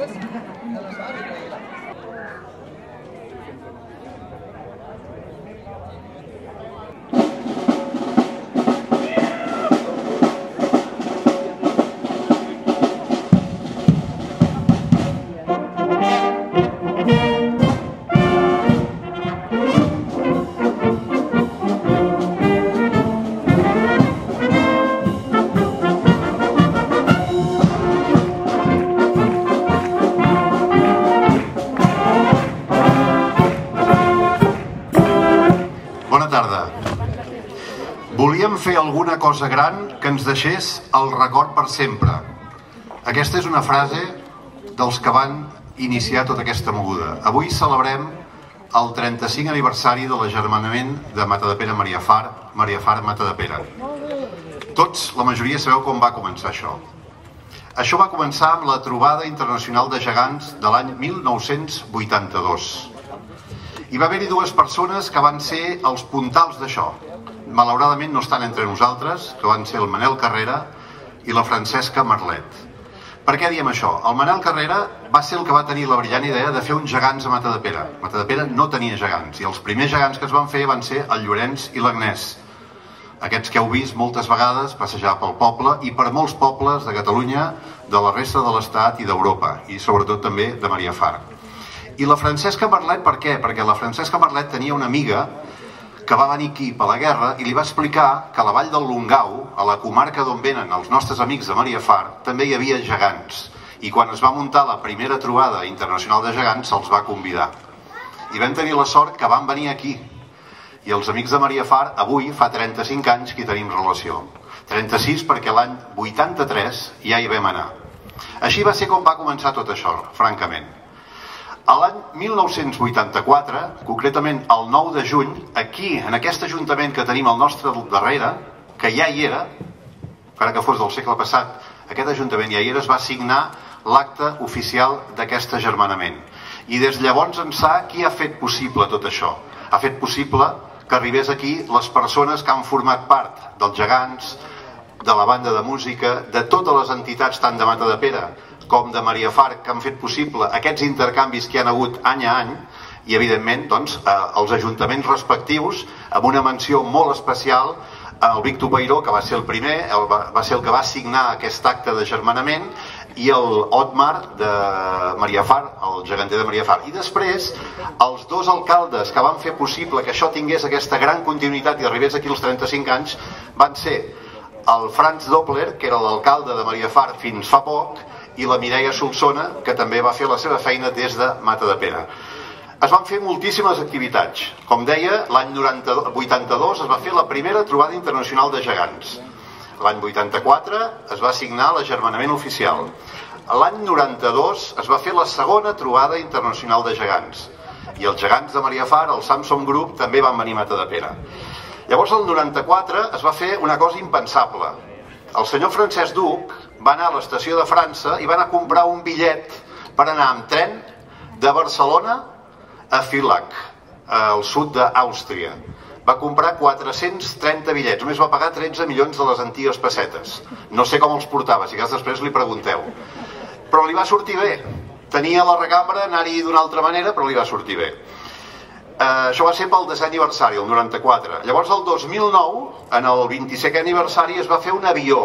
Volíem fer alguna cosa gran que ens deixés el record per sempre. Aquesta és una frase dels que van iniciar tota aquesta moguda. Avui celebrem el 35 aniversari de l'agermanament de Matadepera Mariafar, Mariafar Matadepera. Tots, la majoria, sabeu com va començar això. Això va començar amb la trobada internacional de gegants de l'any 1982. Hi va haver-hi dues persones que van ser els puntals d'això. Malauradament no estan entre nosaltres, que van ser el Manel Carrera i la Francesca Marlet. Per què diem això? El Manel Carrera va ser el que va tenir la brillant idea de fer uns gegants a Matadepera. Matadepera no tenia gegants, i els primers gegants que es van fer van ser el Llorenç i l'Agnès. Aquests que heu vist moltes vegades passejar pel poble i per molts pobles de Catalunya, de la resta de l'Estat i d'Europa, i sobretot també de Mariafar. I la Francesca Marlet, per què? Perquè la Francesca Marlet tenia una amiga que va venir aquí per la guerra i li va explicar que a la vall del Longau, a la comarca d'on venen els nostres amics de Mariafar, també hi havia gegants. I quan es va muntar la primera trobada internacional de gegants, se'ls va convidar. I vam tenir la sort que van venir aquí. I els amics de Mariafar, avui, fa 35 anys que hi tenim relació. 36 perquè l'any 83 ja hi vam anar. Així va ser com va començar tot això, francament. A l'any 1984, concretament el 9 de juny, aquí, en aquest ajuntament que tenim al nostre darrere, que ja hi era, encara que fos del segle passat, aquest ajuntament ja hi era, es va signar l'acte oficial d'aquest agermanament. I des de llavors ençà, qui ha fet possible tot això? Ha fet possible que arribés aquí les persones que han format part dels gegants, de la banda de música, de totes les entitats, tant de Matadepera com de Mariafar, que han fet possible aquests intercanvis que hi ha hagut any a any, i evidentment els ajuntaments respectius, amb una menció molt especial al Víctor Peiró, que va ser el primer, va ser el que va signar aquest acte d'agermanament, i el Otmar de Mariafar, el geganter de Mariafar. I després, els dos alcaldes que van fer possible que això tingués aquesta gran continuïtat i arribés aquí als 35 anys, van ser el Franz Doppler, que era l'alcalde de Mariafar fins fa poc, i la Mireia Solsona, que també va fer la seva feina des de Matadepera. Es van fer moltíssimes activitats. Com deia, l'any 82 es va fer la primera trobada internacional de gegants. L'any 84 es va signar l'agermanament oficial. L'any 92 es va fer la segona trobada internacional de gegants. I els gegants de Mariafar, el Samson Group, també van venir a Matadepera. Llavors, el 94 es va fer una cosa impensable. El senyor Francesc Duc va anar a l'estació de França i va anar a comprar un bitllet per anar amb tren de Barcelona a Villach, al sud d'Àustria. Va comprar 430 bitllets, només va pagar 13 milions de les antigues pessetes. No sé com els portava, si cas després li pregunteu. Però li va sortir bé. Tenia la recambra, anar-hi d'una altra manera, però li va sortir bé. Això va ser pel 10è aniversari, el 94. Llavors, el 2009, en el 25è aniversari, es va fer un avió,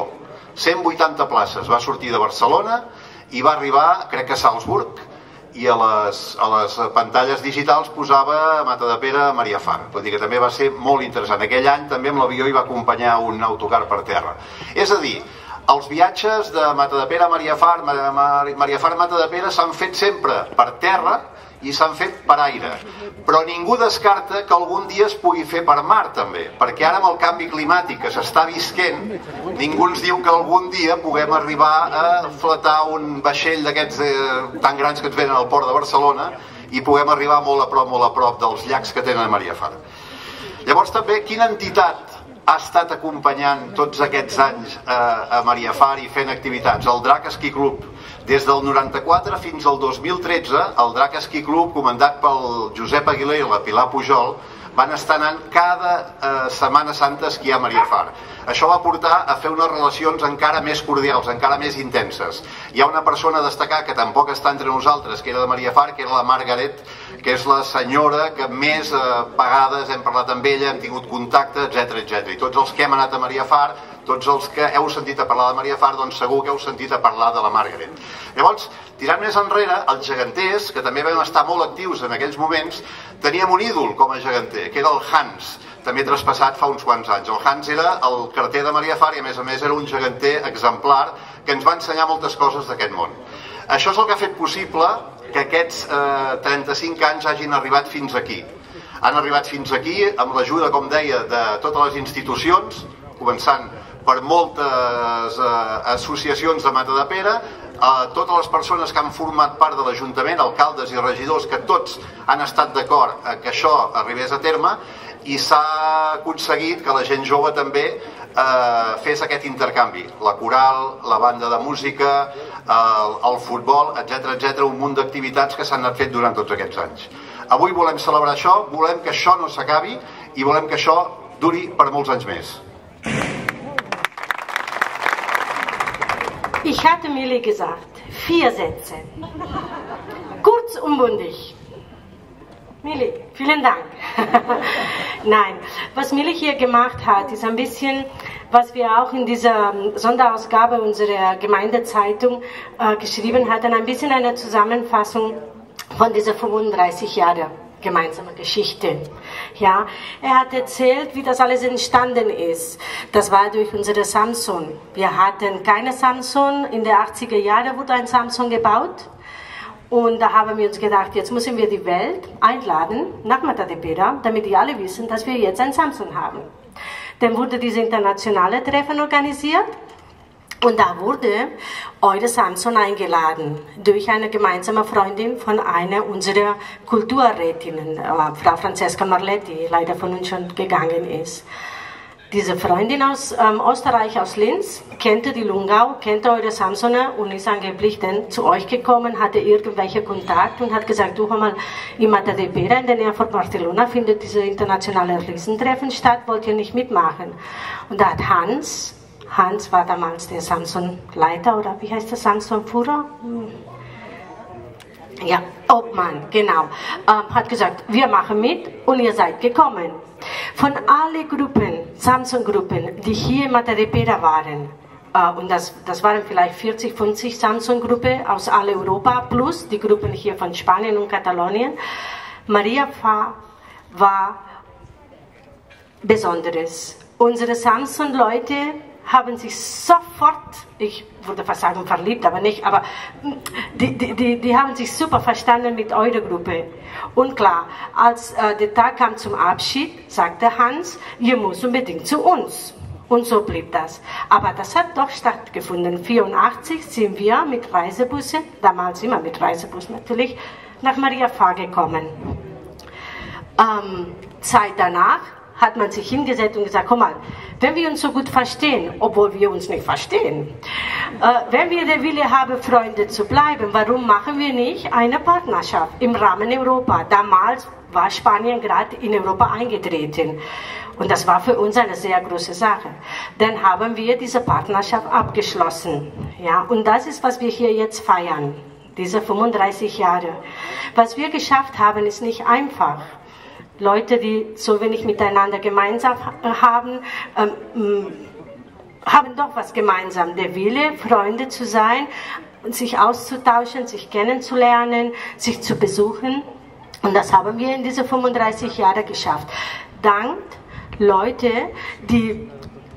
180 places. Va sortir de Barcelona i va arribar, crec que a Salzburg, i a les pantalles digitals posava Matadepera Mariafar. Vull dir que també va ser molt interessant. Aquell any també amb l'avió hi va acompanyar un autocar per terra. És a dir, els viatges de Matadepera a Mariafar, Mariafar a Matadepera s'han fet sempre per terra i s'han fet per aire. Però ningú descarta que algun dia es pugui fer per mar també, perquè ara amb el canvi climàtic que s'està visquent, ningú ens diu que algun dia puguem arribar a fletar un vaixell d'aquests tan grans que ens venen al port de Barcelona i puguem arribar molt a prop dels llacs que tenen a Mariafar. Llavors també, quina entitat ha estat acompanyant tots aquests anys a Mariafar i fent activitats? El Drac Esquí Club. Des del 94 fins al 2013, el Drac Esquí Club, comandat pel Josep Aguilera i la Pilar Pujol, van estar anant cada Setmana Santa a esquiar a Mariafar. Això va portar a fer unes relacions encara més cordials, encara més intenses. Hi ha una persona a destacar que tampoc està entre nosaltres, que era de Mariafar, que era la Margaret, que és la senyora que més vegades hem parlat amb ella, hem tingut contacte, etc. I tots els que hem anat a Mariafar, tots els que heu sentit a parlar de Mariafar, doncs segur que heu sentit a parlar de la Margaret. Llavors, tirant més enrere, els geganters, que també vam estar molt actius en aquells moments, teníem un ídol com a geganter, que era el Hans, també traspassat fa uns quants anys. El Hans era el carter de Mariafar i a més era un geganter exemplar que ens va ensenyar moltes coses d'aquest món. Això és el que ha fet possible que aquests 35 anys hagin arribat fins aquí. Han arribat fins aquí amb l'ajuda, com deia, de totes les institucions, començant per moltes associacions de Matadepera, totes les persones que han format part de l'Ajuntament, alcaldes i regidors, que tots han estat d'acord que això arribés a terme, i s'ha aconseguit que la gent jove també fes aquest intercanvi. La coral, la banda de música, el futbol, etc. Un munt d'activitats que s'han anat fet durant tots aquests anys. Avui volem celebrar això, volem que això no s'acabi i volem que això duri per molts anys més. Ich hatte Milli gesagt, 4 Sätze. Kurz und bündig. Milli, vielen Dank. Nein, was Milli hier gemacht hat, ist ein bisschen, was wir auch in dieser Sonderausgabe unserer Gemeindezeitung geschrieben hatten, ein bisschen eine Zusammenfassung von dieser 35 Jahre gemeinsame Geschichte. Ja, er hat erzählt, wie das alles entstanden ist. Das war durch unsere Samson. Wir hatten keine Samson. In den 80er Jahren wurde ein Samson gebaut. Und da haben wir uns gedacht, jetzt müssen wir die Welt einladen nach Matadepera, damit die alle wissen, dass wir jetzt ein Samson haben. Dann wurde dieses internationale Treffen organisiert. Und da wurde Eure Samson eingeladen durch eine gemeinsame Freundin von einer unserer Kulturrätinnen, Frau Francesca Marletti, die leider von uns schon gegangen ist. Diese Freundin aus Österreich, aus Linz, kannte die Lungau, kannte Eure Samsoner und ist angeblich dann zu euch gekommen, hatte irgendwelche Kontakt und hat gesagt, du, hör mal, in Matadepera, in der Nähe von Barcelona, findet diese internationale Riesentreffen statt, wollt ihr nicht mitmachen? Und da hat Hans war damals der Samson-Leiter, oder wie heißt der, Samson-Führer? Ja, Obmann, genau. Hat gesagt, wir machen mit und ihr seid gekommen. Von allen Gruppen, Samson-Gruppen, die hier in Matadepera waren, und das waren vielleicht 40, 50 Samson-Gruppen aus all Europa, plus die Gruppen hier von Spanien und Katalonien, Mariafar war Besonderes. Unsere Samson-Leute haben sich sofort, ich würde fast sagen verliebt, aber nicht, aber die haben sich super verstanden mit eurer Gruppe. Und klar, als der Tag kam zum Abschied, sagte Hans, ihr müsst unbedingt zu uns. Und so blieb das. Aber das hat doch stattgefunden. 1984 sind wir mit Reisebussen, damals immer mit Reisebus natürlich, nach Mariafar gekommen. Zeit danach hat man sich hingesetzt und gesagt, komm mal, wenn wir uns so gut verstehen, obwohl wir uns nicht verstehen, wenn wir den Wille haben, Freunde zu bleiben, warum machen wir nicht eine Partnerschaft im Rahmen Europa? Damals war Spanien gerade in Europa eingetreten und das war für uns eine sehr große Sache. Dann haben wir diese Partnerschaft abgeschlossen, ja, und das ist, was wir hier jetzt feiern, diese 35 Jahre. Was wir geschafft haben, ist nicht einfach. Leute, die so wenig miteinander gemeinsam haben, haben doch was gemeinsam. Der Wille, Freunde zu sein, sich auszutauschen, sich kennenzulernen, sich zu besuchen. Und das haben wir in diesen 35 Jahren geschafft. Dank Leute, die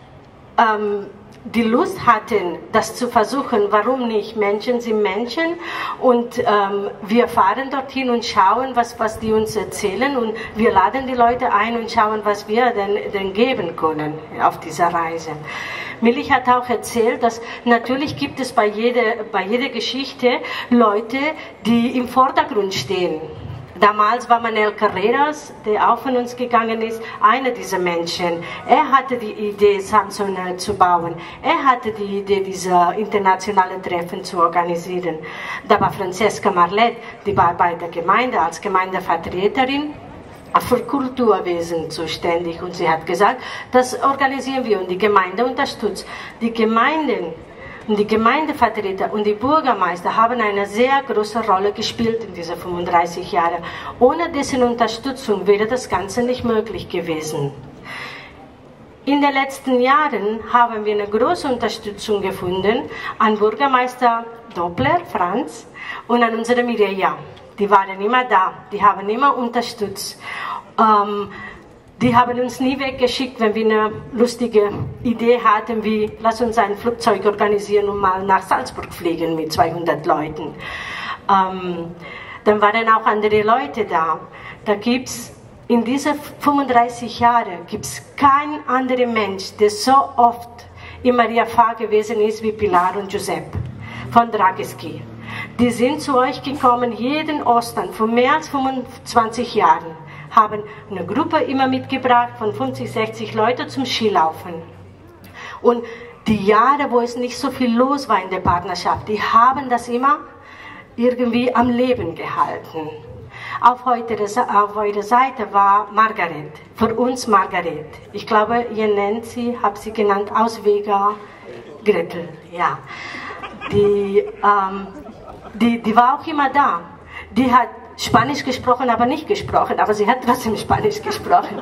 Lust hatten, das zu versuchen, warum nicht? Menschen sind Menschen und wir fahren dorthin und schauen, was die uns erzählen und wir laden die Leute ein und schauen, was wir denn geben können auf dieser Reise. Milli hat auch erzählt, dass natürlich gibt es bei jeder Geschichte Leute, die im Vordergrund stehen. Damals war Manel Carreras, der auch von uns gegangen ist, einer dieser Menschen. Er hatte die Idee, Samson zu bauen. Er hatte die Idee, diese internationale Treffen zu organisieren. Da war Francesca Marlet, die war bei der Gemeinde als Gemeindevertreterin. für Kulturwesen zuständig und sie hat gesagt, das organisieren wir und die Gemeinde unterstützt. Die Gemeinden und die Gemeindevertreter und die Bürgermeister haben eine sehr große Rolle gespielt in diesen 35 Jahren. Ohne dessen Unterstützung wäre das Ganze nicht möglich gewesen. In den letzten Jahren haben wir eine große Unterstützung gefunden an Bürgermeister Doppler, Franz, und an unsere Mireia. Die waren immer da, die haben immer unterstützt. Die haben uns nie weggeschickt, wenn wir eine lustige Idee hatten, wie lass uns ein Flugzeug organisieren und mal nach Salzburg fliegen mit 200 Leuten. Dann waren auch andere Leute da. Da gibt es in diesen 35 Jahren keinen anderen Mensch, der so oft in Maria Pfarr gewesen ist wie Pilar und Giuseppe von Drageschi. Die sind zu euch gekommen jeden Ostern vor mehr als 25 Jahren, haben eine Gruppe immer mitgebracht von 50, 60 Leuten zum Skilaufen. Und die Jahre, wo es nicht so viel los war in der Partnerschaft, die haben das immer irgendwie am Leben gehalten. Auf eurer Seite war Margaret, für uns Margaret. Ich glaube, ihr nennt sie, habt sie genannt, Ausweger Gretel. Ja. Die war auch immer da. Die hat Spanisch gesprochen, aber nicht gesprochen, aber sie hat trotzdem Spanisch gesprochen.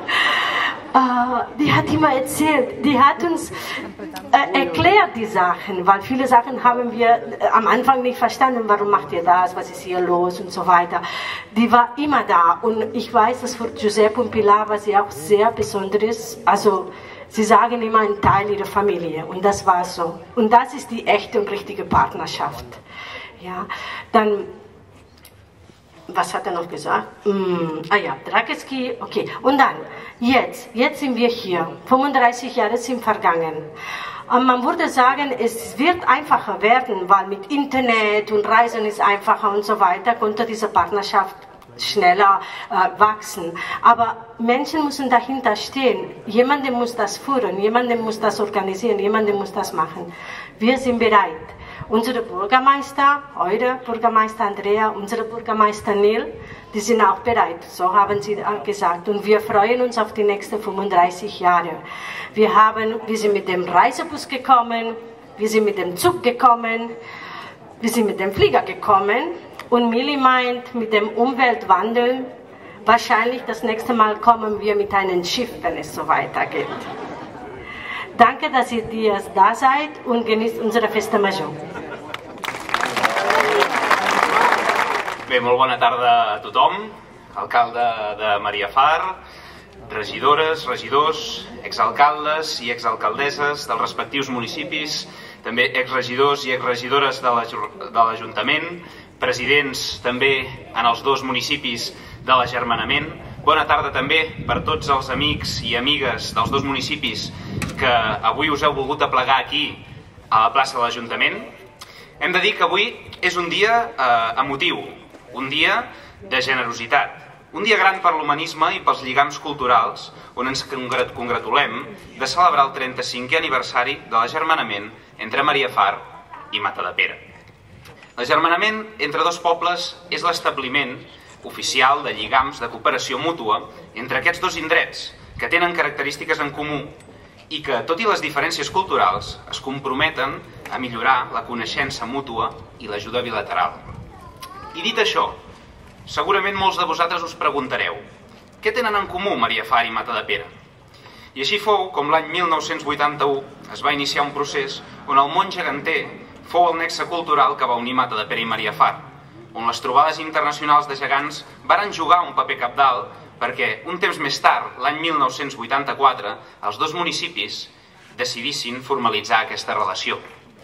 Die hat immer erzählt, die hat uns erklärt die Sachen, weil viele Sachen haben wir am Anfang nicht verstanden, warum macht ihr das, was ist hier los und so weiter. Die war immer da und ich weiß, dass für Giuseppe und Pilar war sie auch sehr besonderes, also sie sagen immer ein Teil ihrer Familie und das war so. Und das ist die echte und richtige Partnerschaft. Ja, dann, was hat er noch gesagt? Drageschi, okay. Und dann, jetzt sind wir hier. 35 Jahre sind vergangen. Man würde sagen, es wird einfacher werden, weil mit Internet und Reisen ist einfacher und so weiter, konnte diese Partnerschaft schneller wachsen. Aber Menschen müssen dahinter stehen. Jemand muss das führen, jemand muss das organisieren, jemand muss das machen. Wir sind bereit. Unsere Bürgermeister, eure Bürgermeister Andrea, unsere Bürgermeister Neil, die sind auch bereit, so haben sie gesagt. Und wir freuen uns auf die nächsten 35 Jahre. Wir sind mit dem Reisebus gekommen, wir sind mit dem Zug gekommen, wir sind mit dem Flieger gekommen. Und Mili meint, mit dem Umweltwandel, wahrscheinlich das nächste Mal kommen wir mit einem Schiff, wenn es so weitergeht. Danke, dass ihr da seid und genießt unsere Festa Major. Bé, molt bona tarda a tothom, alcalde de Maria Pfarr, regidores, regidors, exalcaldes i exalcaldesses dels respectius municipis, també exregidors i exregidores de l'Ajuntament, presidents també en els dos municipis de l'agermanament. Bona tarda també per tots els amics i amigues dels dos municipis que avui us heu volgut aplegar aquí a la plaça de l'Ajuntament. Hem de dir que avui és un dia emotiu, un dia de generositat, un dia gran per l'humanisme i pels lligams culturals on ens congratulem de celebrar el 35è aniversari de l'agermanament entre Maria Pfarr i Matadepera. L'agermanament entre dos pobles és l'establiment oficial de lligams de cooperació mútua entre aquests dos indrets que tenen característiques en comú i que, tot i les diferències culturals, es comprometen a millorar la coneixença mútua i l'ajuda bilateral. I dit això, segurament molts de vosaltres us preguntareu: què tenen en comú Maria Pfarr i Matadepera? I així fou com l'any 1981 es va iniciar un procés on el món geganter fou el nexe cultural que va unir Matadepera i Maria Pfarr, on les trobades internacionals de gegants varen jugar un paper cabdal perquè un temps més tard, l'any 1984, els dos municipis decidissin formalitzar aquesta relació.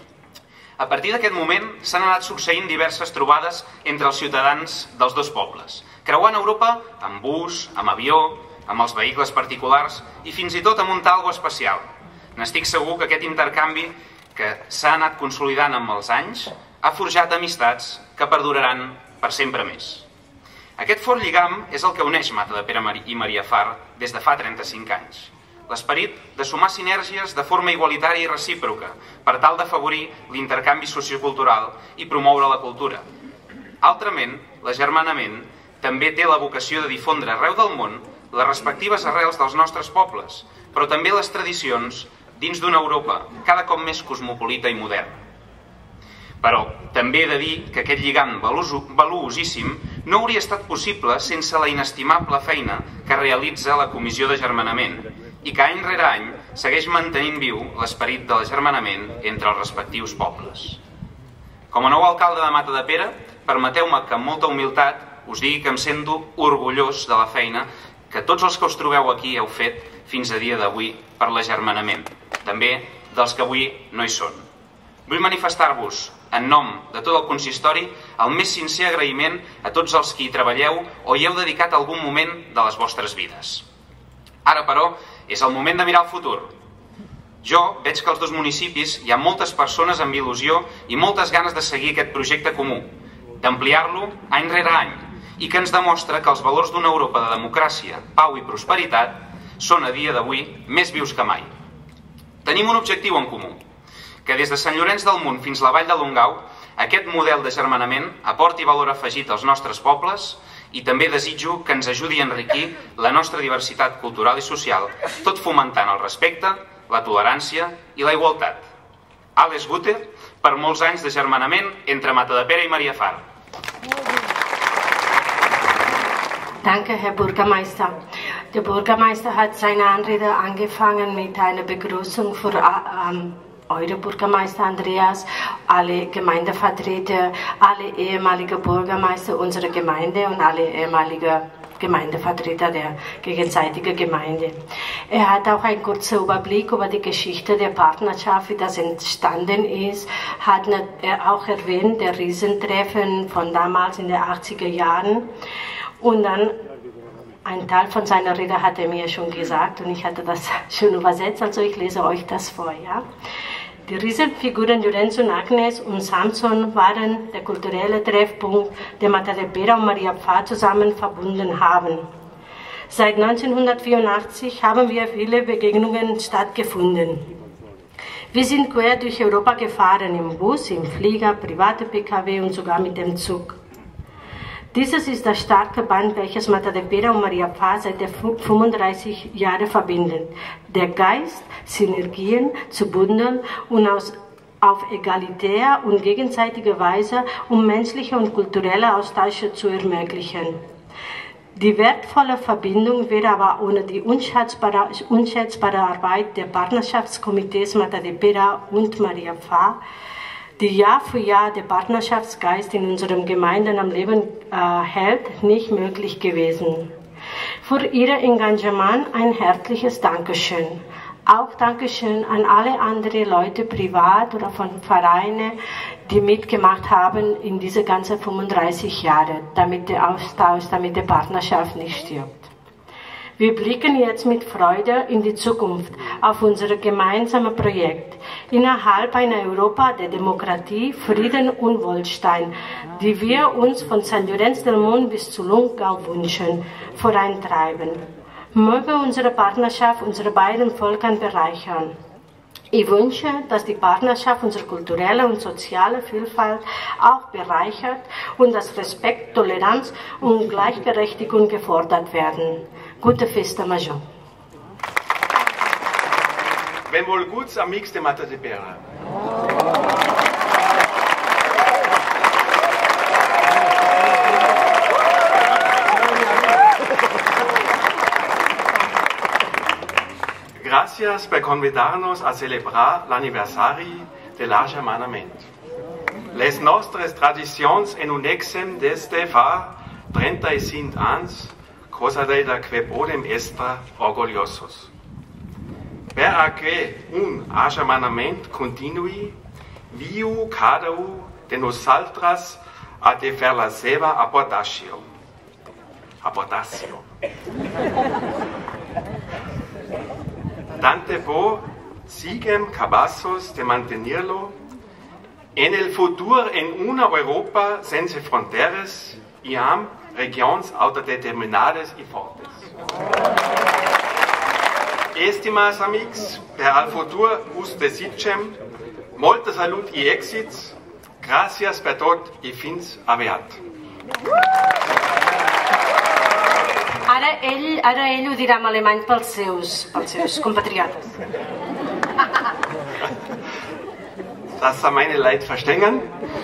A partir d'aquest moment s'han anat succeint diverses trobades entre els ciutadans dels dos pobles, creuant Europa amb bus, amb avió, amb els vehicles particulars i fins i tot amb un talgo especial. N'estic segur que aquest intercanvi que s'ha anat consolidant amb els anys ha forjat amistats que perduraran per sempre més. Aquest fort lligam és el que uneix Matadepera i Maria Pfarr des de fa 35 anys. L'esperit de sumar sinergies de forma igualitària i recíproca per tal d'afavorir l'intercanvi sociocultural i promoure la cultura. Altrament, l'agermanament també té la vocació de difondre arreu del món les respectives arrels dels nostres pobles, però també les tradicions dins d'una Europa cada cop més cosmopolita i moderna. Però també he de dir que aquest lligam valuosíssim no hauria estat possible sense la inestimable feina que realitza la Comissió d'Agermanament i que any rere any segueix mantenint viu l'esperit de l'agermanament entre els respectius pobles. Com a nou alcalde de Matadepera, permeteu-me que amb molta humilitat us digui que em sento orgullós de la feina que tots els que us trobeu aquí heu fet fins a dia d'avui per l'agermanament, també dels que avui no hi són. Vull manifestar-vos, en nom de tot el consistori, el més sincer agraïment a tots els que hi treballeu o hi heu dedicat algun moment de les vostres vides. Ara, però, és el moment de mirar al futur. Jo veig que als dos municipis hi ha moltes persones amb il·lusió i moltes ganes de seguir aquest projecte comú, d'ampliar-lo any rere any, i que ens demostra que els valors d'una Europa de democràcia, pau i prosperitat són a dia d'avui més vius que mai. Tenim un objectiu en comú, que des de Sant Llorenç del Munt fins a la Vall de Longau aquest model d'agermanament aporti valor afegit als nostres pobles i també desitjo que ens ajudi a enriquir la nostra diversitat cultural i social, tot fomentant el respecte, la tolerància i la igualtat. Alles Gute per molts anys d'agermanament entre Matadepera i Mariafar. Danke, Herr Bürgermeister. Der Bürgermeister hat seine Anrede angefangen mit einer Begrüßung für eure Bürgermeister Andreas, alle Gemeindevertreter, alle ehemaligen Bürgermeister unserer Gemeinde und alle ehemaligen Gemeindevertreter der gegenseitigen Gemeinde. Er hat auch einen kurzen Überblick über die Geschichte der Partnerschaft, wie das entstanden ist, hat er auch erwähnt, der Riesentreffen von damals in den 80er Jahren. Und dann ein Teil von seiner Rede hat er mir schon gesagt und ich hatte das schon übersetzt, also ich lese euch das vor. Ja? Die Riesenfiguren Lorenzo und Agnes und Samson waren der kulturelle Treffpunkt, der Matadepera und Mariapfarr zusammen verbunden haben. Seit 1984 haben wir viele Begegnungen stattgefunden. Wir sind quer durch Europa gefahren, im Bus, im Flieger, private Pkw und sogar mit dem Zug. Dieses ist das starke Band, welches Matadepera und Mariapfarr seit 35 Jahren verbindet. Der Geist, Synergien zu bündeln und auf egalitäre und gegenseitige Weise, um menschliche und kulturelle Austausche zu ermöglichen. Die wertvolle Verbindung wäre aber ohne die unschätzbare Arbeit der Partnerschaftskomitees Matadepera und Mariapfarr, die Jahr für Jahr der Partnerschaftsgeist in unseren Gemeinden am Leben hält, nicht möglich gewesen. Für Ihr Engagement ein herzliches Dankeschön. Auch Dankeschön an alle anderen Leute, privat oder von Vereinen, die mitgemacht haben in diese ganzen 35 Jahre, damit der Austausch, damit die Partnerschaft nicht stirbt. Wir blicken jetzt mit Freude in die Zukunft auf unser gemeinsames Projekt innerhalb einer Europa der Demokratie, Frieden und Wohlstand, die wir uns von St. Lorenz del Munt bis zu Longau wünschen, vorantreiben. Möge unsere Partnerschaft unsere beiden Völkern bereichern. Ich wünsche, dass die Partnerschaft unsere kulturelle und soziale Vielfalt auch bereichert und dass Respekt, Toleranz und Gleichberechtigung gefordert werden. Gute Festa Major. Benvolguts amics de Matadepera. Gracias por convidarnos a celebrar l'aniversari de l'agermanament. Les nostres tradicions en unexem desde fa 35 anys, cosa de que podem estar orgullosos. Per a que un agermanament continui, viu cada un de nosaltres ha de fer la seva aportació. Tante por siguem capaços de mantenerlo en el futur en una Europa sense fronteres i amb regions autodeterminades i fortes. Estimats amics, per al futur us desitgem molta salut i èxits. Gràcies per tot i fins aviat. Ara ell ho dirà en alemany pels seus compatriotes. Das war meine Leitverstängen.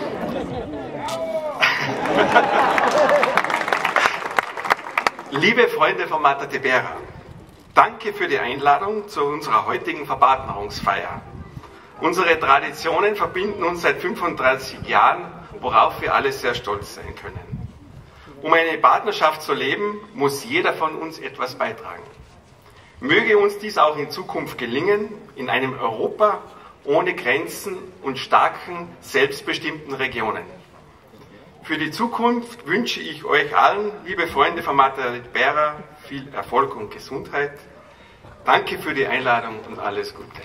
Liebe Freunde von Mata de Bera, danke für die Einladung zu unserer heutigen Verpartnerungsfeier. Unsere Traditionen verbinden uns seit 35 Jahren, worauf wir alle sehr stolz sein können. Um eine Partnerschaft zu leben, muss jeder von uns etwas beitragen. Möge uns dies auch in Zukunft gelingen, in einem Europa ohne Grenzen und starken, selbstbestimmten Regionen. Für die Zukunft wünsche ich euch allen, liebe Freunde von Mata de Bera, viel Erfolg und Gesundheit. Danke für die Einladung und alles Gute.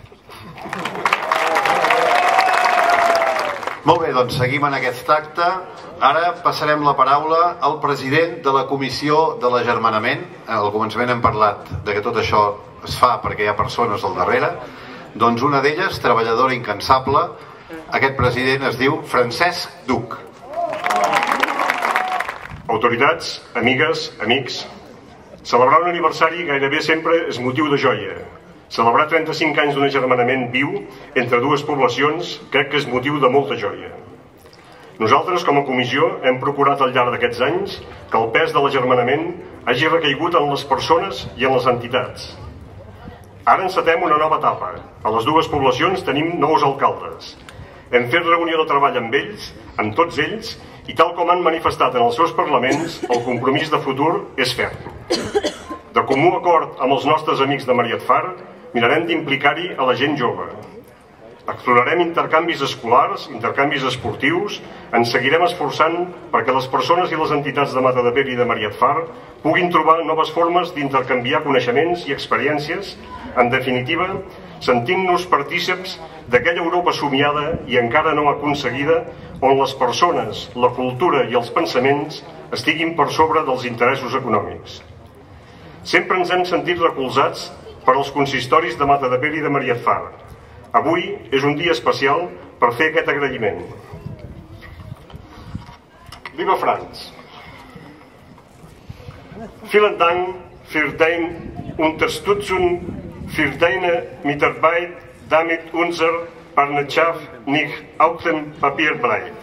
Molt bé, doncs seguim en aquest acte. Ara passarem la paraula al president de la Comissió de l'Agermanament. Al començament hem parlat de que tot això es fa perquè hi ha persones al darrere. Doncs una d'elles, treballadora incansable, aquest president es diu Francesc Duc. Autoritats, amigues, amics, celebrar un aniversari gairebé sempre és motiu de joia. Celebrar 35 anys d'un agermanament viu entre dues poblacions crec que és motiu de molta joia. Nosaltres, com a comissió, hem procurat al llarg d'aquests anys que el pes de l'agermanament hagi recaigut en les persones i en les entitats. Ara encetem una nova etapa. A les dues poblacions tenim nous alcaldes. Hem fet reunió de treball amb ells, amb tots ells, i tal com han manifestat en els seus parlaments, el compromís de futur és ferm. De comú acord amb els nostres amics de Mariatfar, mirarem d'implicar-hi a la gent jove. Explorarem intercanvis escolars, intercanvis esportius, ens seguirem esforçant perquè les persones i les entitats de Matadepera i de Mariatfar puguin trobar noves formes d'intercanviar coneixements i experiències, en definitiva, sentint-nos partícips d'aquella Europa somiada i encara no aconseguida, on les persones, la cultura i els pensaments estiguin per sobre dels interessos econòmics. Sempre ens hem sentit recolzats per als consistoris de Matadepera i de Mariatfar. Avui és un dia especial per fer aquest agraïment. Liebe Franz, vielen Dank für deine Unterstützung, für deine Mitarbeit, damit unsere Partnerschaft nicht auf dem Papier bleibt.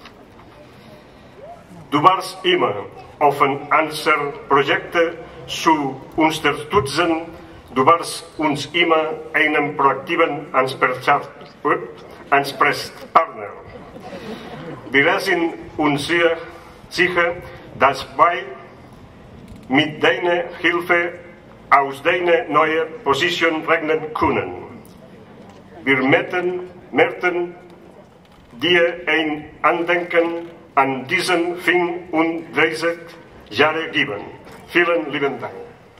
Du warst immer offen, unsere Projekte zu unterstützen. Du warst uns immer einen proaktiven Ansprechpartner. Wir sind uns sehr sicher, dass wir mit deiner Hilfe aus deiner neuen Position rechnen können. Wir möchten dir ein Andenken an diesen 35 Jahre geben. Vielen lieben Dank.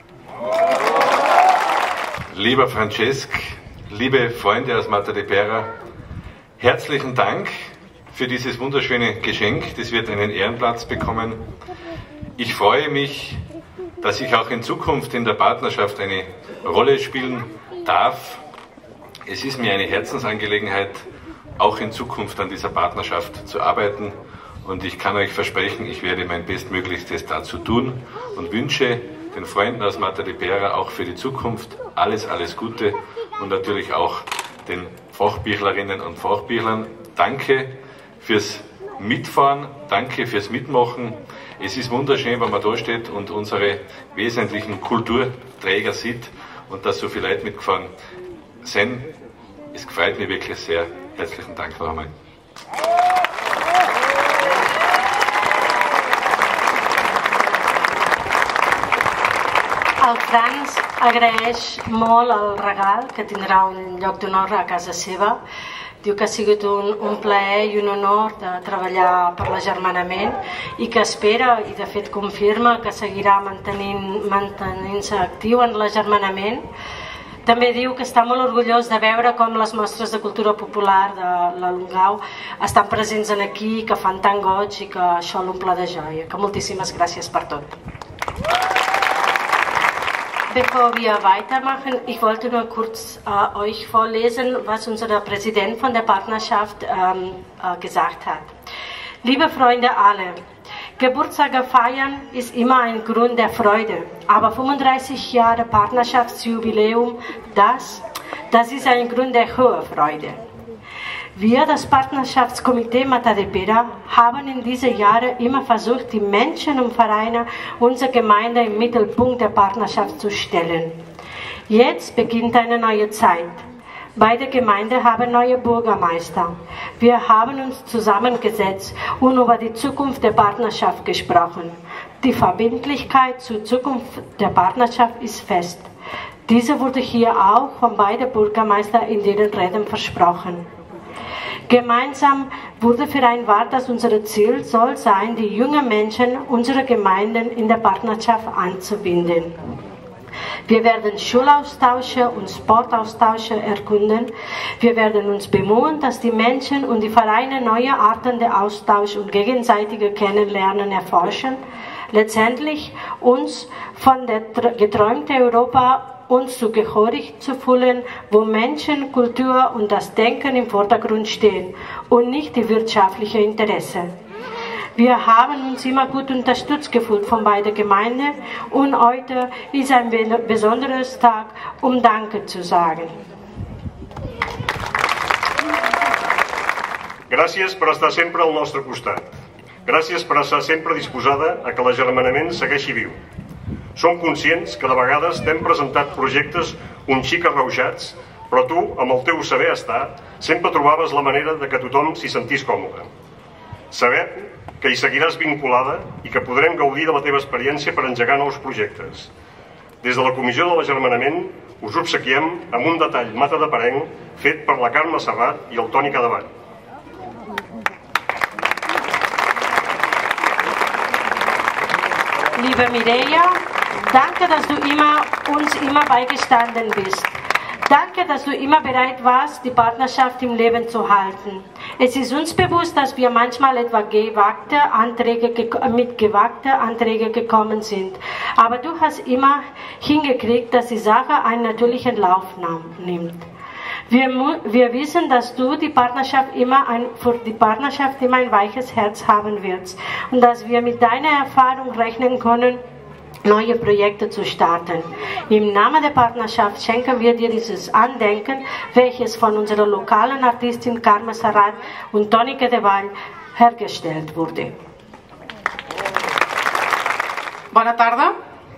Lieber Francesc, liebe Freunde aus Matadepera, herzlichen Dank für dieses wunderschöne Geschenk. Das wird einen Ehrenplatz bekommen. Ich freue mich, dass ich auch in Zukunft in der Partnerschaft eine Rolle spielen darf. Es ist mir eine Herzensangelegenheit, auch in Zukunft an dieser Partnerschaft zu arbeiten. Und ich kann euch versprechen, ich werde mein Bestmöglichstes dazu tun und wünsche den Freunden aus Matadepera auch für die Zukunft alles Gute und natürlich auch den Fachbüchlerinnen und Fachbüchlern. Danke fürs Mitfahren, danke fürs Mitmachen. Es ist wunderschön, wenn man da steht und unsere wesentlichen Kulturträger sieht und dass so viele Leute mitgefahren sind. Es freut mich wirklich sehr. Herzlichen Dank noch einmal. El Franz agraeix molt el regal, que tindrà un lloc d'honor a casa seva. Diu que ha sigut un plaer i un honor de treballar per l'agermanament i que espera, i de fet confirma, que seguirà mantenint-se actiu en l'agermanament. També diu que està molt orgullós de veure com les mostres de cultura popular de la Lungau estan presents aquí, que fan tant goig i que això l'omple de joia. Que moltíssimes gràcies per tot. Bevor wir weitermachen, ich wollte nur kurz euch vorlesen, was unser Präsident von der Partnerschaft gesagt hat. Liebe Freunde alle, Geburtstage feiern ist immer ein Grund der Freude, aber 35 Jahre Partnerschaftsjubiläum, das ist ein Grund der hohen Freude. Wir, das Partnerschaftskomitee Mata de Pera, haben in diesen Jahren immer versucht, die Menschen und Vereine unserer Gemeinde im Mittelpunkt der Partnerschaft zu stellen. Jetzt beginnt eine neue Zeit. Beide Gemeinden haben neue Bürgermeister. Wir haben uns zusammengesetzt und über die Zukunft der Partnerschaft gesprochen. Die Verbindlichkeit zur Zukunft der Partnerschaft ist fest. Diese wurde hier auch von beiden Bürgermeistern in ihren Reden versprochen. Gemeinsam wurde vereinbart, dass unser Ziel soll sein, die jungen Menschen unserer Gemeinden in der Partnerschaft anzubinden. Wir werden Schulaustausche und Sportaustausche erkunden. Wir werden uns bemühen, dass die Menschen und die Vereine neue Arten der Austausch und gegenseitige Kennenlernen erforschen. Letztendlich uns von der geträumten Europa uns zugehörig zu fühlen, wo Menschen, Kultur und das Denken im Vordergrund stehen und nicht die wirtschaftlichen Interessen. Wir haben uns immer gut unterstützt gefühlt von beiden Gemeinden und heute ist ein besonderes Tag, um Danke zu sagen. Gràcies per estar sempre al nostre costat. Gràcies per estar sempre disposada a que l'agermanament segueixi viu. Som conscients que de vegades t'hem presentat projectes un xic arrauxats, però tu, amb el teu saber estar, sempre trobaves la manera de que tothom s'hi sentís còmode. Sabem que hi seguiràs vinculada i que podrem gaudir de la teva experiència per engegar nous projectes. Des de la Comissió de l'Agermanament us obsequiem amb un detall matadeperenc fet per la Carme Serrat i el Toni Cadevall. Liebe Mireia, danke, dass du uns immer beigestanden bist. Danke, dass du immer bereit warst, die Partnerschaft im Leben zu halten. Es ist uns bewusst, dass wir manchmal mit gewagten Anträgen gekommen sind. Aber du hast immer hingekriegt, dass die Sache einen natürlichen Lauf nimmt. Wir wissen, dass du für die Partnerschaft immer ein weiches Herz haben wirst und dass wir mit deiner Erfahrung rechnen können, neue Projekte zu starten. Im Namen der Partnerschaft schenken wir dir dieses Andenken, welches von unserer lokalen Artistin Carme Serrat und Toni Cadevall hergestellt wurde. Bona tarda.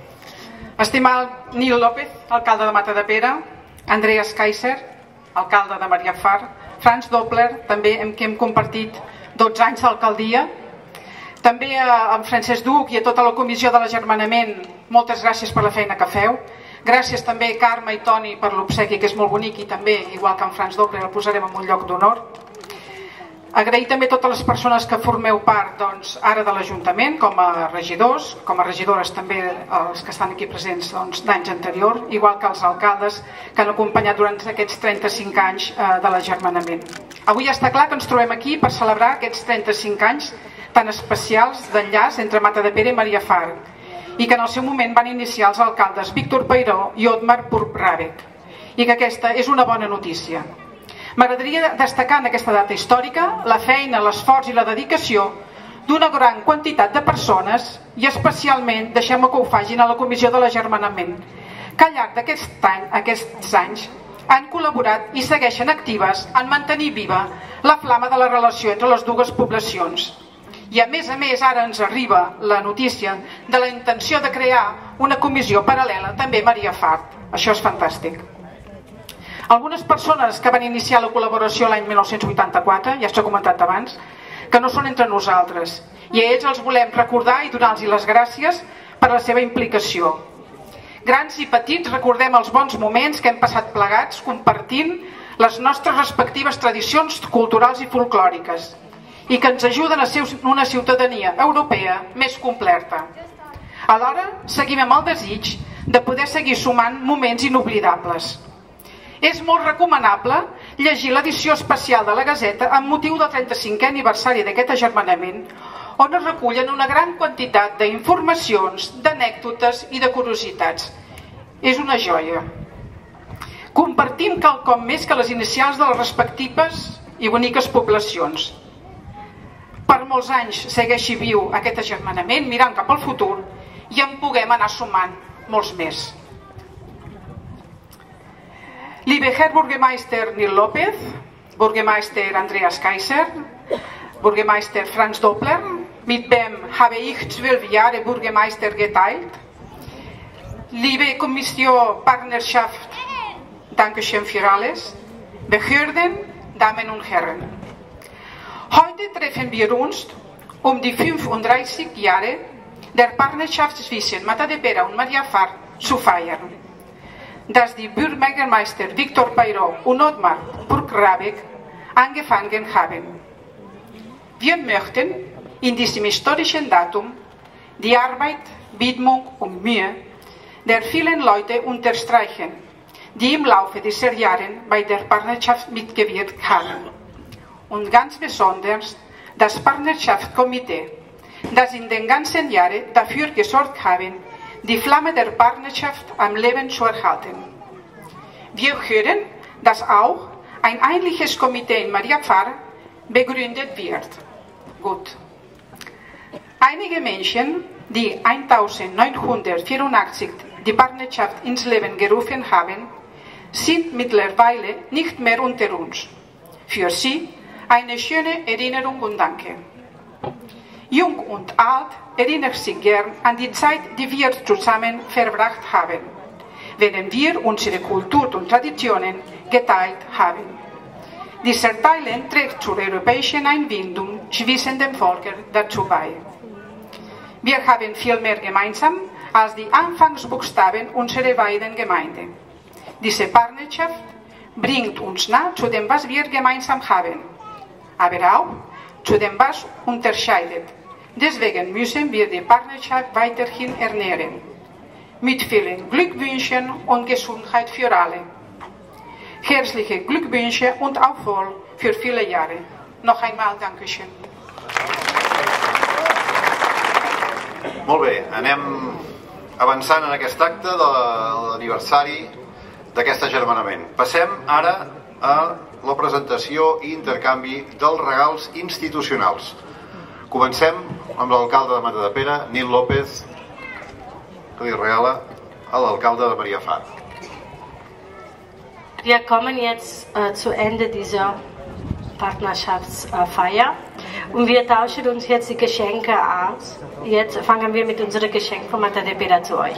Estimat Nil López, alcalde de Matadepera, Andreas Kaiser, alcalde de Mariafar, Franz Doppler, també amb qui hem compartit 12 anys d'alcaldia, també a Francesc Duc i a tota la comissió de l'agermanament, moltes gràcies per la feina que feu. Gràcies també a Carme i Toni per l'obsequi, que és molt bonic, i també, igual que en Franz Doppler, el posarem en un lloc d'honor. Agrair també a totes les persones que formeu part ara de l'Ajuntament, com a regidors, com a regidores també els que estan aquí presents d'anys anteriors, igual que els alcaldes que han acompanyat durant aquests 35 anys de l'agermanament. Avui està clar que ens trobem aquí per celebrar aquests 35 anys tan especials d'enllaç entre Matadepera i Mariafar, i que en el seu moment van iniciar els alcaldes Víctor Peiró i Otmar Purpravec, i que aquesta és una bona notícia. M'agradaria destacar en aquesta data històrica la feina, l'esforç i la dedicació d'una gran quantitat de persones, i especialment, deixem-me que ho facin, a la Comissió de l'Agermanament, que al llarg d'aquests anys han col·laborat i segueixen actives en mantenir viva la flama de la relació entre les dues poblacions. I a més, ara ens arriba la notícia de la intenció de crear una comissió paral·lela també a Mariafar. Això és fantàstic. Algunes persones que van iniciar la col·laboració l'any 1984, ja s'ha comentat abans, que no són entre nosaltres, i a ells els volem recordar i donar-los les gràcies per la seva implicació. Grans i petits, recordem els bons moments que hem passat plegats compartint les nostres respectives tradicions culturals i folclòriques, i que ens ajuden a ser una ciutadania europea més completa. Alhora, seguim amb el desig de poder seguir sumant moments inoblidables. És molt recomanable llegir l'edició especial de la Gazeta amb motiu del 35è aniversari d'aquest agermanament, on es recullen una gran quantitat d'informacions, d'anècdotes i de curiositats. És una joia. Compartim quelcom més que les inicials de les respectives i boniques poblacions. per molts anys segueixi viu aquest agermanament, mirant cap al futur, i en puguem anar sumant molts més. Liebe Herr Bürgermeister Nils López, Bürgermeister Andreas Kaiser, Bürgermeister Franz Doppler, mit wem habe ich 12 Jahre Bürgermeister geteilt. Liebe Kommission Partnerschaft, Dankeschön für alles. Behörden, Damen und Herren. Heute treffen wir uns, um die 35 Jahre der Partnerschaft zwischen Matadepera und Mariafar zu feiern, das die Bürgermeister Viktor Peiro und Ottmar Burg-Rabeck angefangen haben. Wir möchten in diesem historischen Datum die Arbeit, Widmung und Mühe der vielen Leute unterstreichen, die im Laufe dieser Jahre bei der Partnerschaft mitgewirkt haben. Und ganz besonders das Partnerschaftskomitee, das in den ganzen Jahren dafür gesorgt haben, die Flamme der Partnerschaft am Leben zu erhalten. Wir hören, dass auch ein ähnliches Komitee in Mariafar begründet wird. Gut. Einige Menschen, die 1984 die Partnerschaft ins Leben gerufen haben, sind mittlerweile nicht mehr unter uns. Für sie eine schöne Erinnerung und Danke. Jung und alt erinnert sich gern an die Zeit, die wir zusammen verbracht haben, während wir unsere Kultur und Traditionen geteilt haben. Dieser Teilen trägt zur europäischen Einbindung zwischen den Völkern dazu bei. Wir haben viel mehr gemeinsam als die Anfangsbuchstaben unserer beiden Gemeinden. Diese Partnerschaft bringt uns nah zu dem, was wir gemeinsam haben, aber auch zu dem, was unterscheidet. Deswegen müssen wir die Partnerschaft weiterhin ernähren. Mit vielen Glückwünschen und Gesundheit für alle. Herzliche Glückwünsche und Erfolg für viele Jahre. Noch einmal Dankeschön. Molt bé, anem avançant en aquest acte de l'aniversari d'aquest agermanament. Passem ara a la presentació i intercanvi dels regals institucionals. Comencem amb l'alcalde de Matadepera, Nils López, que li regala a l'alcalde de Mariafar. Wir kommen jetzt zu Ende dieser Partnerschaftsfeier und wir tauschen uns jetzt die Geschenke aus. Jetzt fangen wir mit unserem Geschenk von Matadepera zu euch.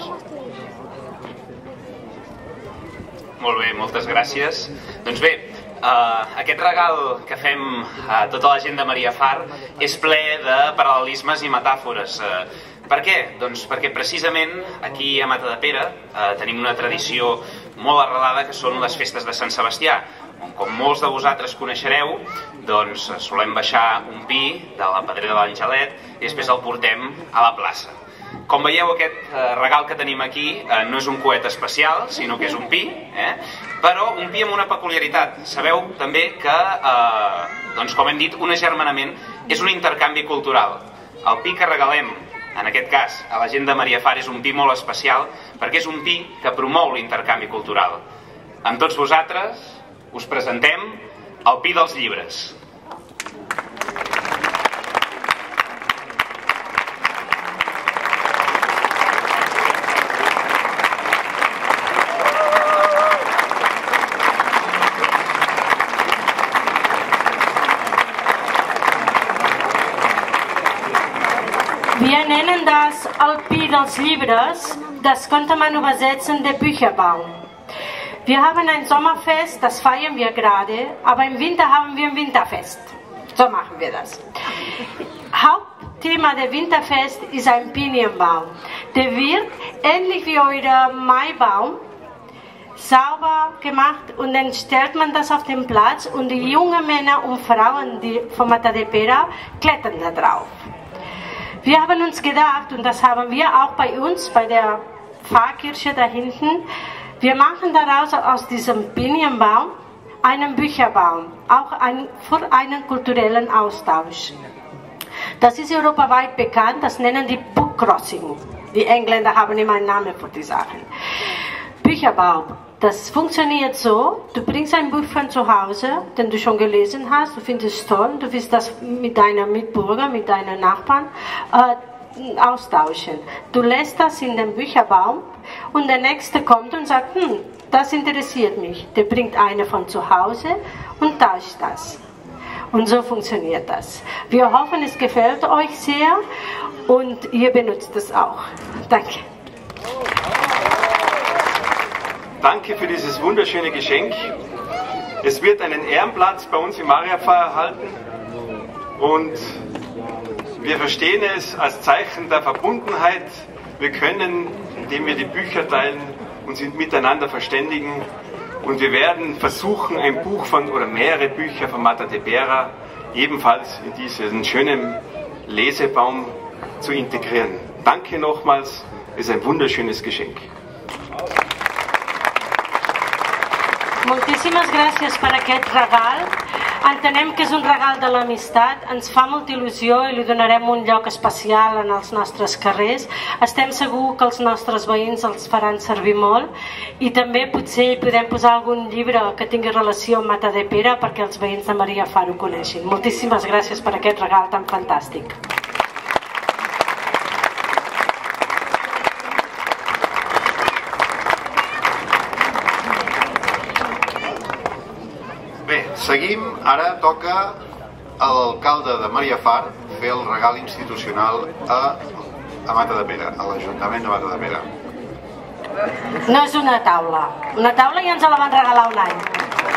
Molt bé, moltes gràcies. Doncs bé, aquest regal que fem a tota la gent de Mariafar és ple de paral·lelismes i metàfores. Per què? Doncs perquè precisament aquí a Matadepera tenim una tradició molt arrelada que són les festes de Sant Sebastià. Com molts de vosaltres coneixereu, doncs solem baixar un pi de la Pedrera de l'Angelet i després el portem a la plaça. Com veieu, aquest regal que tenim aquí no és un coet especial, sinó que és un pi, però un pi amb una peculiaritat. Sabeu també que, doncs, com hem dit, un agermanament és un intercanvi cultural. El pi que regalem, en aquest cas, a la gent de Mariafar, és un pi molt especial perquè és un pi que promou l'intercanvi cultural. Amb tots vosaltres us presentem el pi dels llibres. Wir nennen das el Pi dels Llibres, das könnte man übersetzen, der Bücherbaum. Wir haben ein Sommerfest, das feiern wir gerade, aber im Winter haben wir ein Winterfest. So machen wir das. Hauptthema der Winterfest ist ein Pinienbaum. Der wird, ähnlich wie euer Maibaum, sauber gemacht und dann stellt man das auf den Platz und die jungen Männer und Frauen von Matadepera klettern da drauf. Wir haben uns gedacht, und das haben wir auch bei uns, bei der Pfarrkirche da hinten, wir machen daraus aus diesem Pinienbaum einen Bücherbaum, auch für einen kulturellen Austausch. Das ist europaweit bekannt, das nennen die Book Crossing. Die Engländer haben immer einen Namen für die Sachen. Bücherbaum. Das funktioniert so, du bringst ein Buch von zu Hause, den du schon gelesen hast, du findest es toll, du willst das mit deinen Mitbürgern, mit deinen Nachbarn austauschen. Du lässt das in den Bücherbaum und der Nächste kommt und sagt, das interessiert mich. Der bringt eine von zu Hause und tauscht das. Und so funktioniert das. Wir hoffen, es gefällt euch sehr und ihr benutzt es auch. Danke. Danke für dieses wunderschöne Geschenk. Es wird einen Ehrenplatz bei uns im Mariapfarr erhalten und wir verstehen es als Zeichen der Verbundenheit. Wir können, indem wir die Bücher teilen, uns miteinander verständigen und wir werden versuchen, ein Buch oder mehrere Bücher von Marta de Pera ebenfalls in diesen schönen Lesebaum zu integrieren. Danke nochmals, es ist ein wunderschönes Geschenk. Moltíssimes gràcies per aquest regal. Entenem que és un regal de l'amistat, ens fa molta il·lusió i li donarem un lloc especial en els nostres carrers. Estem segurs que els nostres veïns els faran servir molt i també potser hi podem posar algun llibre que tingui relació amb Mata de Pere perquè els veïns de Mariafar ho coneixin. Moltíssimes gràcies per aquest regal tan fantàstic. Seguim, ara toca a l'alcalde de Mariafar fer el regal institucional a Mata de Pere, a l'Ajuntament de Mata de Pere. No és una taula ja ens la van regalar un any.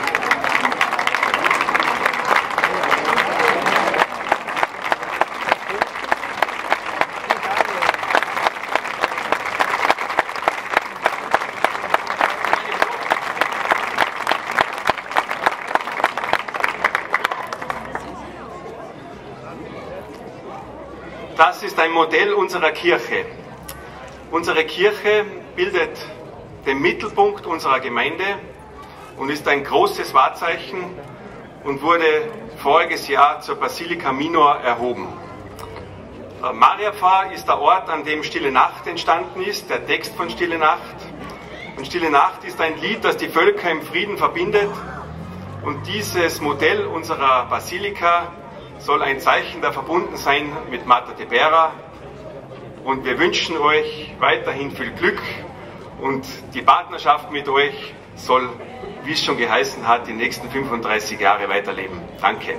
Das ist ein Modell unserer Kirche. Unsere Kirche bildet den Mittelpunkt unserer Gemeinde und ist ein großes Wahrzeichen und wurde voriges Jahr zur Basilika Minor erhoben. Mariafar ist der Ort, an dem Stille Nacht entstanden ist, der Text von Stille Nacht. Und Stille Nacht ist ein Lied, das die Völker im Frieden verbindet. Und dieses Modell unserer Basilika soll ein Zeichen der Verbundenheit mit Mata de Pera und wir wünschen euch weiterhin viel Glück und die Partnerschaft mit euch soll, wie es schon geheißen hat, die nächsten 35 Jahre weiterleben. Danke.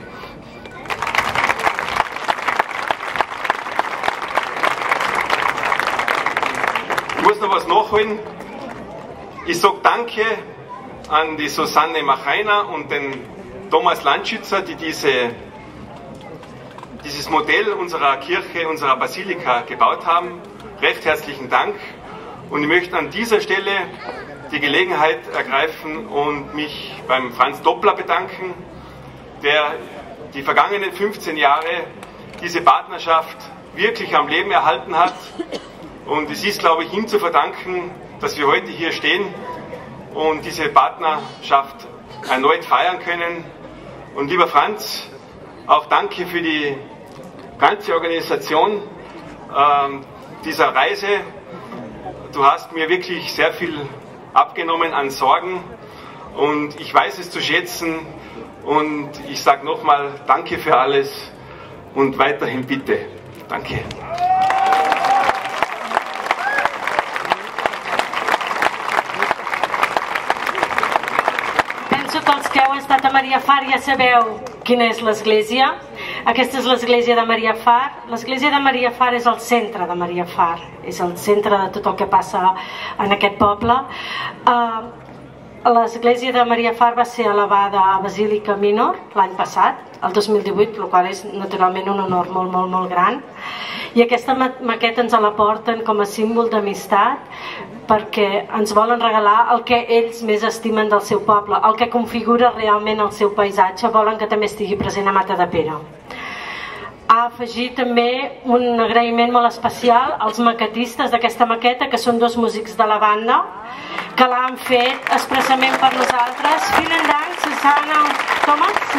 Ich muss noch was nachholen. Ich sage Danke an die Susanne Machainer und den Thomas Landschützer, die dieses Modell unserer Kirche, unserer Basilika gebaut haben. Recht herzlichen Dank. Und ich möchte an dieser Stelle die Gelegenheit ergreifen und mich beim Franz Doppler bedanken, der die vergangenen 15 Jahre diese Partnerschaft wirklich am Leben erhalten hat. Und es ist, glaube ich, ihm zu verdanken, dass wir heute hier stehen und diese Partnerschaft erneut feiern können. Und lieber Franz, auch danke für die ganze Organisation dieser Reise. Du hast mir wirklich sehr viel abgenommen an Sorgen und ich weiß es zu schätzen und ich sage nochmal danke für alles und weiterhin bitte. Danke. Penso que els que heu estat a Mariafar ja sabeu quina és l'església. Aquesta és l'església de Mariafar. L'església de Mariafar és el centre de Mariafar, és el centre de tot el que passa en aquest poble. L'església de Mariafar va ser elevada a Basílica Minor l'any passat, el 2018, el qual és naturalment un honor molt, molt, molt gran. I aquesta maqueta ens la porten com a símbol d'amistat perquè ens volen regalar el que ells més estimen del seu poble, el que configura realment el seu paisatge, volen que també estigui present a Mata de Pere. A afegir també un agraïment molt especial als maquetistes d'aquesta maqueta, que són dos músics de la banda, que l'han fet expressament per nosaltres. Vielen Dank, Susana i Thomas.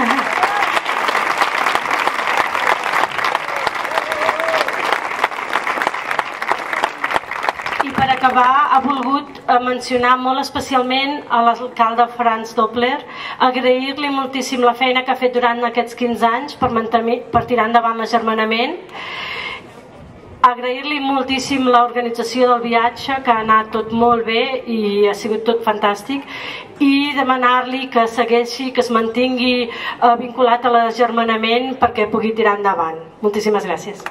I per acabar, ha volgut mencionar molt especialment a l'alcalde Franz Doppler, agrair-li moltíssim la feina que ha fet durant aquests 15 anys per tirar endavant l'agermanament, agrair-li moltíssim l'organització del viatge, que ha anat tot molt bé i ha sigut tot fantàstic, i demanar-li que segueixi, que es mantingui vinculat a l'agermanament perquè pugui tirar endavant. Moltíssimes gràcies.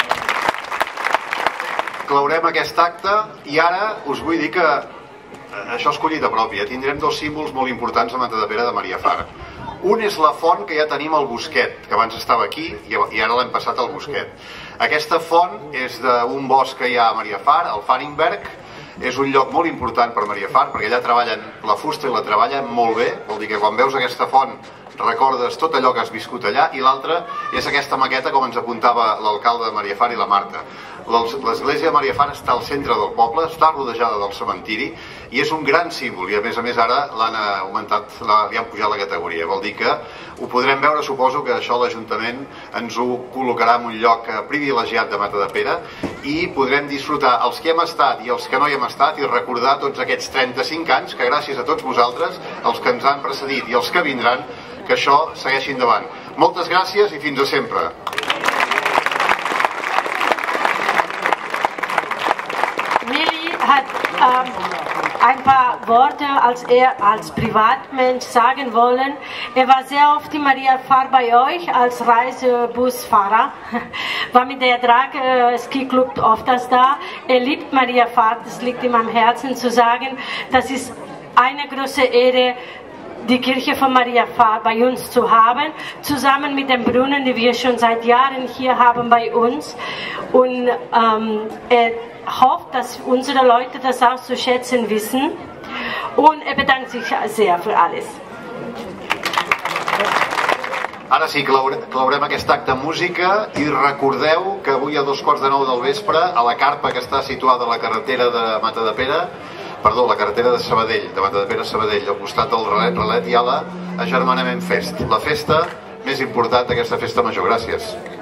Claurem aquest acte i ara us vull dir que això és collita pròpia. Tindrem dos símbols molt importants a Matadepera de Mariafar. Un és la font que ja tenim al Bosquet, que abans estava aquí i ara l'hem passat al Bosquet. Aquesta font és d'un bosc que hi ha a Mariafar, el Faringberg. És un lloc molt important per Mariafar, perquè allà treballen la fusta i la treballen molt bé. Vol dir que quan veus aquesta font recordes tot allò que has viscut allà. I l'altre és aquesta maqueta, com ens apuntava l'alcalde de Mariafar i la Marta. L'església de Mariafar està al centre del poble, està rodejada del cementiri i és un gran símbol, i a més ara l'han augmentat, li han pujat la categoria. Vol dir que ho podrem veure, suposo que això l'Ajuntament ens ho col·locarà en un lloc privilegiat de Matadepera i podrem disfrutar els que hem estat i els que no hi hem estat i recordar tots aquests 35 anys que gràcies a tots vosaltres, els que ens han precedit i els que vindran, que això segueixi endavant. Moltes gràcies i fins a sempre. Mili hat ein paar Worte als Privatmensch sagen wollen. War sehr oft die Mariafar bei euch als Reisebusfahrer, war mit der Drag Ski Club oft da. Liebt Mariafar, das liegt ihm am Herzen zu sagen, das ist eine große Ehre, die Kirche von Mariafar bei uns zu haben, zusammen mit dem Brunnen, die wir schon seit Jahren hier haben bei uns. Und er hofft, dass unsere Leute das auch zu schätzen wissen. Und er bedankt sich sehr für alles. Ara sí, claurem aquest acte de música i recordeu que avui a 2:15 del vespre, a la carpa que està situada a la carretera de Matadepera, perdó, la carretera de Sabadell, de Matadepera a Sabadell, al costat del Relet, hi ha l'Agermanament Fest, la festa més important d'aquesta festa major. Gràcies.